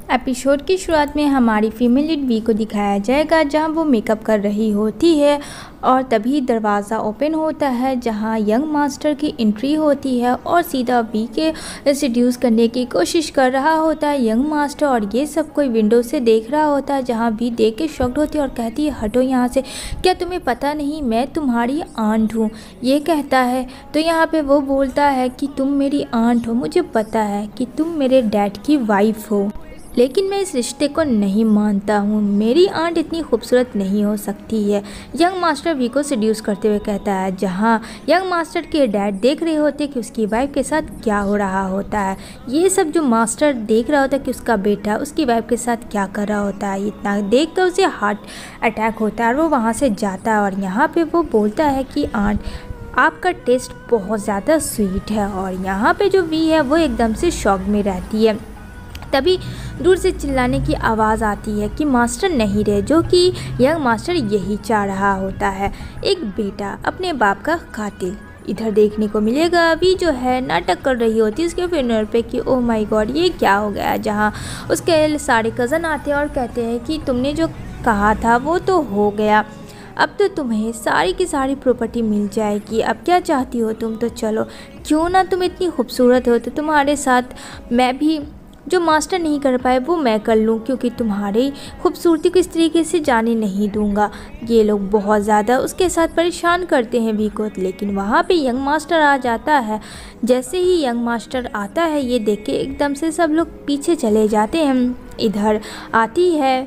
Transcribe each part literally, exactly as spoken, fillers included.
Episode की शुरुआत में हमारी फीमेल लीड वी को दिखाया जाएगा जहां वो मेकअप कर रही होती है और तभी दरवाज़ा ओपन होता है जहां यंग मास्टर की एंट्री होती है और सीधा वी के सेड्यूस करने की कोशिश कर रहा होता है यंग मास्टर। और ये सब कोई विंडो से देख रहा होता है जहां वी देख के शॉक्ड होती है और कहती है हटो यहाँ से, क्या तुम्हें पता नहीं मैं तुम्हारी आंट हूँ। ये कहता है तो यहाँ पे वो बोलता है कि तुम मेरी आंट हो, मुझे पता है कि तुम मेरे डैड की वाइफ हो, लेकिन मैं इस रिश्ते को नहीं मानता हूँ, मेरी आंट इतनी खूबसूरत नहीं हो सकती है। यंग मास्टर वी को सेड्यूस करते हुए कहता है जहाँ यंग मास्टर के डैड देख रहे होते कि उसकी वाइफ के साथ क्या हो रहा होता है। ये सब जो मास्टर देख रहा होता है कि उसका बेटा उसकी वाइफ के साथ क्या कर रहा होता है, इतना देख कर उसे हार्ट अटैक होता है और वो वहाँ से जाता है। और यहाँ पर वो बोलता है कि आंट आपका टेस्ट बहुत ज़्यादा स्वीट है। और यहाँ पे जो वी है वो एकदम से शॉक में रहती है। तभी दूर से चिल्लाने की आवाज़ आती है कि मास्टर नहीं रहे, जो कि यंग मास्टर यही चाह रहा होता है, एक बेटा अपने बाप का कातिल। इधर देखने को मिलेगा अभी जो है नाटक कर रही होती है उसके फ्यूनरल पे कि ओह माय गॉड ये क्या हो गया, जहाँ उसके सारे कज़न आते हैं और कहते हैं कि तुमने जो कहा था वो तो हो गया, अब तो तुम्हें सारी की सारी प्रॉपर्टी मिल जाएगी, अब क्या चाहती हो तुम, तो चलो क्यों ना तुम इतनी खूबसूरत हो तो तुम्हारे साथ मैं भी जो मास्टर नहीं कर पाए वो मैं कर लूँ, क्योंकि तुम्हारी खूबसूरती को इस तरीके से जाने नहीं दूंगा। ये लोग बहुत ज़्यादा उसके साथ परेशान करते हैं वी को, लेकिन वहाँ पे यंग मास्टर आ जाता है। जैसे ही यंग मास्टर आता है ये देख के एकदम से सब लोग पीछे चले जाते हैं। इधर आती है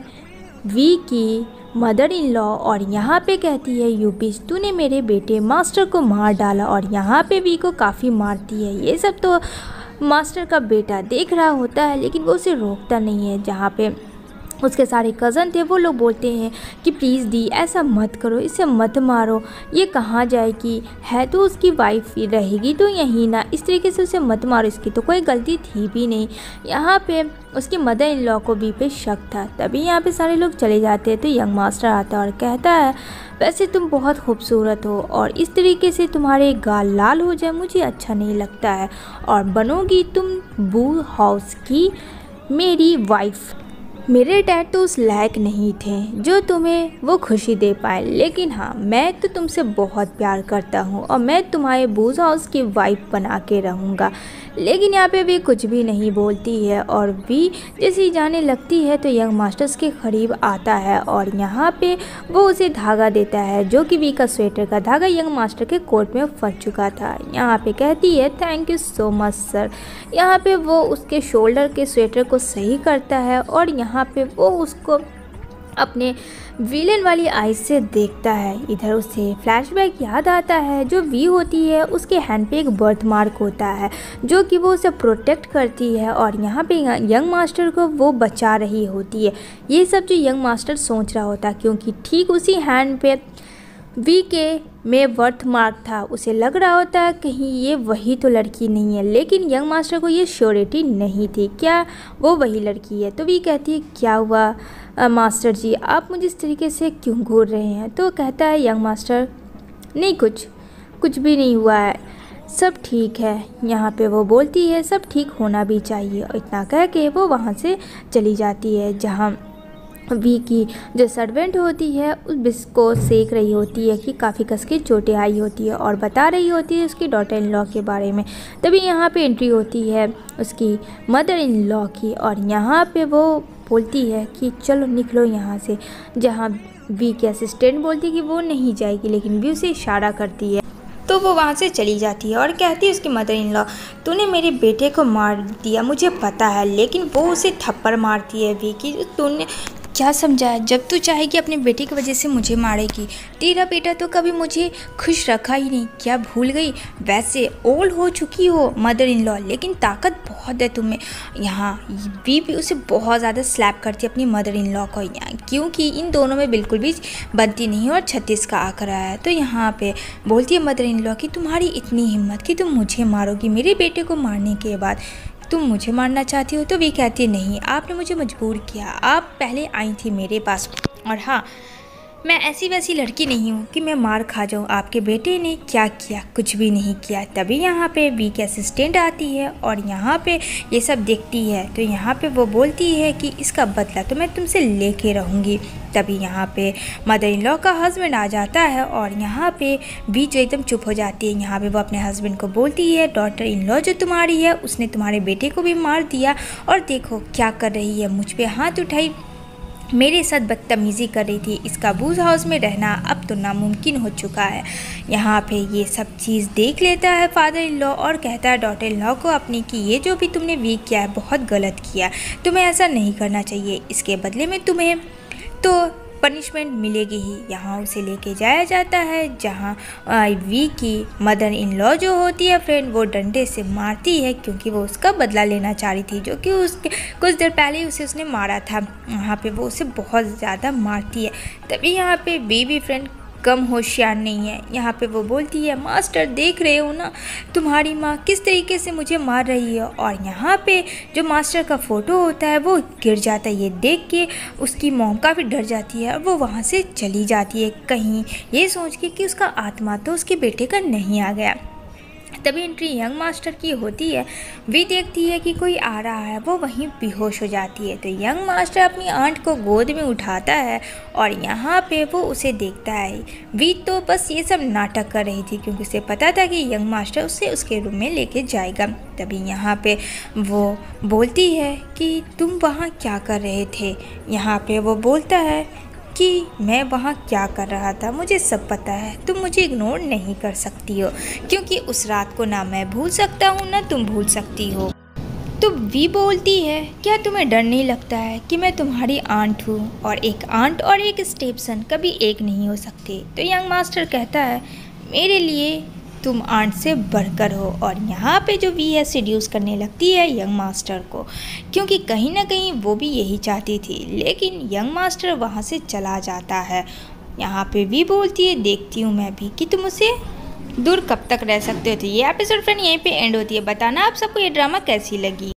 वी की मदर इन लॉ और यहाँ पे कहती है यू बीच तूने मेरे बेटे मास्टर को मार डाला, और यहाँ पे वी को काफ़ी मारती है। ये सब तो मास्टर का बेटा देख रहा होता है लेकिन वो उसे रोकता नहीं है। जहाँ पे उसके सारे कज़न थे वो लोग बोलते हैं कि प्लीज़ दी ऐसा मत करो, इसे मत मारो, ये कहाँ जाएगी, है तो उसकी वाइफ ही रहेगी तो यहीं ना, इस तरीके से उसे मत मारो, इसकी तो कोई गलती थी भी नहीं। यहाँ पे उसकी मदर इन लॉ को भी पे शक था। तभी यहाँ पे सारे लोग चले जाते हैं तो यंग मास्टर आता है और कहता है वैसे तुम बहुत खूबसूरत हो और इस तरीके से तुम्हारे गाल लाल हो जाए मुझे अच्छा नहीं लगता है, और बनोगी तुम बू हाउस की मेरी वाइफ। मेरे डैड तो उस लायक नहीं थे जो तुम्हें वो खुशी दे पाए, लेकिन हाँ मैं तो तुमसे बहुत प्यार करता हूँ और मैं तुम्हारे बूज हाउस की वाइफ बना के रहूँगा। लेकिन यहाँ पे भी कुछ भी नहीं बोलती है और वी जैसे ही जाने लगती है तो यंग मास्टर्स के करीब आता है और यहाँ पे वो उसे धागा देता है जो कि वी का स्वेटर का धागा यंग मास्टर के कोट में फंस चुका था। यहाँ पे कहती है thank you so much sir. यहाँ पे वो उसके शोल्डर के स्वेटर को सही करता है और यहाँ पे वो उसको अपने विलेन वाली आइज से देखता है। इधर उसे फ्लैशबैक याद आता है, जो वी होती है उसके हैंड पे एक बर्थ मार्क होता है जो कि वो उसे प्रोटेक्ट करती है और यहाँ पे यंग मास्टर को वो बचा रही होती है। ये सब जो यंग मास्टर सोच रहा होता क्योंकि ठीक उसी हैंड पे वी के में बर्थ मार्क था, उसे लग रहा होता है कहीं ये वही तो लड़की नहीं है, लेकिन यंग मास्टर को ये श्योरिटी नहीं थी क्या वो वही लड़की है। तो वी कहती है क्या हुआ आ, मास्टर जी आप मुझे इस तरीके से क्यों घूर रहे हैं। तो कहता है यंग मास्टर नहीं कुछ कुछ भी नहीं हुआ है, सब ठीक है। यहाँ पे वो बोलती है सब ठीक होना भी चाहिए, और इतना कह के वो वहाँ से चली जाती है। जहाँ वी की जो सर्वेंट होती है उस बिस को सेक रही होती है कि काफ़ी कस के चोटें आई होती है और बता रही होती है उसकी डॉटर इन लॉ के बारे में। तभी यहाँ पे एंट्री होती है उसकी मदर इन लॉ की और यहाँ पे वो बोलती है कि चलो निकलो यहाँ से। जहाँ वी की असिस्टेंट बोलती है कि वो नहीं जाएगी, लेकिन वी उसे इशारा करती है तो वो वहाँ से चली जाती है और कहती है उसकी मदर इन लॉ तूने मेरे बेटे को मार दिया मुझे पता है, लेकिन वो उसे थप्पड़ मारती है वी की तूने क्या समझा है, जब तू चाहेगी अपने बेटे की वजह से मुझे मारेगी, तेरा बेटा तो कभी मुझे खुश रखा ही नहीं, क्या भूल गई, वैसे ओल्ड हो चुकी हो मदर इन लॉ लेकिन ताकत बहुत है तुम्हें। यहाँ वी भी उसे बहुत ज़्यादा स्लैप करती है अपनी मदर इन लॉ को, यहाँ क्योंकि इन दोनों में बिल्कुल भी बनती नहीं और छत्तीस का आंकड़ा है। तो यहाँ पे बोलती है मदर इन लॉ कि तुम्हारी इतनी हिम्मत कि तुम मुझे मारोगी मेरे बेटे को मारने के बाद, तुम मुझे मारना चाहती हो। तो वी कहती है नहीं आपने मुझे मजबूर किया, आप पहले आई थी मेरे पास, और हाँ मैं ऐसी वैसी लड़की नहीं हूँ कि मैं मार खा जाऊँ। आपके बेटे ने क्या किया? कुछ भी नहीं किया। तभी यहाँ पे वी की असिस्टेंट आती है और यहाँ पे ये सब देखती है, तो यहाँ पे वो बोलती है कि इसका बदला तो मैं तुमसे लेके रहूँगी। तभी यहाँ पे मदर इन लॉ का हस्बैंड आ जाता है और यहाँ पे वी जो एकदम चुप हो जाती है। यहाँ पे वो अपने हस्बैंड को बोलती है, डॉटर इन लॉ जो तुम्हारी है उसने तुम्हारे बेटे को भी मार दिया और देखो क्या कर रही है, मुझ पे हाथ उठाई, मेरे साथ बदतमीज़ी कर रही थी। इसका बूज हाउस में रहना अब तो नामुमकिन हो चुका है। यहाँ पे ये सब चीज़ देख लेता है फादर इन लॉ और कहता है डॉटर इन लॉ को अपनी कि ये जो भी तुमने वीक किया है बहुत गलत किया, तुम्हें ऐसा नहीं करना चाहिए, इसके बदले में तुम्हें तो पनिशमेंट मिलेगी ही। यहाँ उसे लेके जाया जाता है जहाँ वी की मदर इन लॉ जो होती है फ्रेंड, वो डंडे से मारती है क्योंकि वो उसका बदला लेना चाह रही थी, जो कि उसके कुछ देर पहले उसे उसने मारा था। यहाँ पे वो उसे बहुत ज़्यादा मारती है। तभी यहाँ पे वी भी फ्रेंड कम होशियार नहीं है। यहाँ पे वो बोलती है, मास्टर देख रहे हो ना तुम्हारी माँ किस तरीके से मुझे मार रही है। और यहाँ पे जो मास्टर का फ़ोटो होता है वो गिर जाता है। ये देख के उसकी मॉम काफ़ी डर जाती है और वो वहाँ से चली जाती है, कहीं ये सोच के कि उसका आत्मा तो उसके बेटे का नहीं आ गया। तभी एंट्री यंग मास्टर की होती है। वी देखती है कि कोई आ रहा है, वो वहीं बेहोश हो जाती है। तो यंग मास्टर अपनी आंट को गोद में उठाता है और यहाँ पे वो उसे देखता है। वी तो बस ये सब नाटक कर रही थी क्योंकि उसे पता था कि यंग मास्टर उसे उसके रूम में लेके जाएगा। तभी यहाँ पे वो बोलती है कि तुम वहाँ क्या कर रहे थे। यहाँ पे वो बोलता है कि मैं वहाँ क्या कर रहा था मुझे सब पता है, तुम मुझे इग्नोर नहीं कर सकती हो क्योंकि उस रात को ना मैं भूल सकता हूँ ना तुम भूल सकती हो। तो वी बोलती है, क्या तुम्हें डर नहीं लगता है कि मैं तुम्हारी आंट हूँ और एक आंट और एक स्टेपसन कभी एक नहीं हो सकते। तो यंग मास्टर कहता है, मेरे लिए तुम आंट से बढ़कर हो। और यहाँ पे जो वी है सीड्यूस करने लगती है यंग मास्टर को, क्योंकि कहीं ना कहीं वो भी यही चाहती थी, लेकिन यंग मास्टर वहाँ से चला जाता है। यहाँ पे वी बोलती है, देखती हूँ मैं भी कि तुम उसे दूर कब तक रह सकते हो। तो ये एपिसोड फ्रेंड यहीं पे एंड होती है। बताना आप सबको ये ड्रामा कैसी लगी।